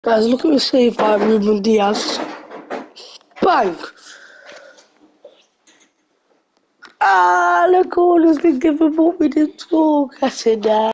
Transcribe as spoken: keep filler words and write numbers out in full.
Guys, look at the save by Ruben Diaz. Bang! Ah, look, all has been given what we didn't score. Get in there.